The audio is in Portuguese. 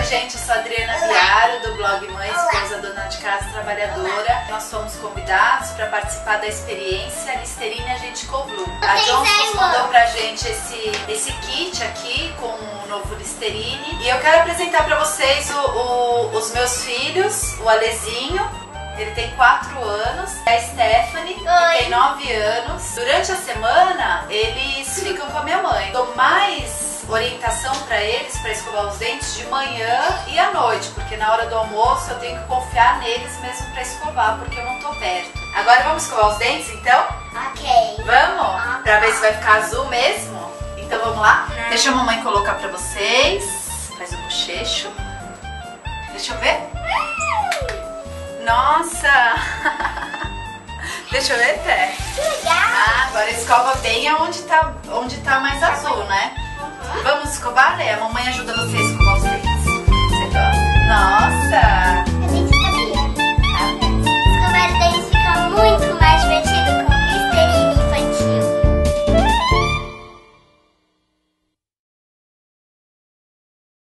gente, eu sou a Adriana Viaro, do blog Mãe, Esposa, Dona de Casa, Trabalhadora. Nós somos convidados para participar da experiência Listerine Agente Coblu. A Johnson's mandou pra gente esse kit aqui com o novo Listerine. E eu quero apresentar para vocês os meus filhos, o Alezinho. Ele tem 4 anos, a Stephanie, que tem 9 anos. Durante a semana, eles ficam com a minha mãe. Dou mais orientação para eles, para escovar os dentes de manhã e à noite, porque na hora do almoço eu tenho que confiar neles mesmo para escovar, porque eu não tô perto. Agora vamos escovar os dentes, então? Ok. Vamos? Pra ver se vai ficar azul mesmo? Então vamos lá? Deixa a mamãe colocar pra vocês. Faz o bochecho. Deixa eu ver. Nossa! Deixa eu ver, Té. Que legal! Ah, agora escova bem onde tá mais azul, né? Vamos escovar, né? A mamãe ajuda vocês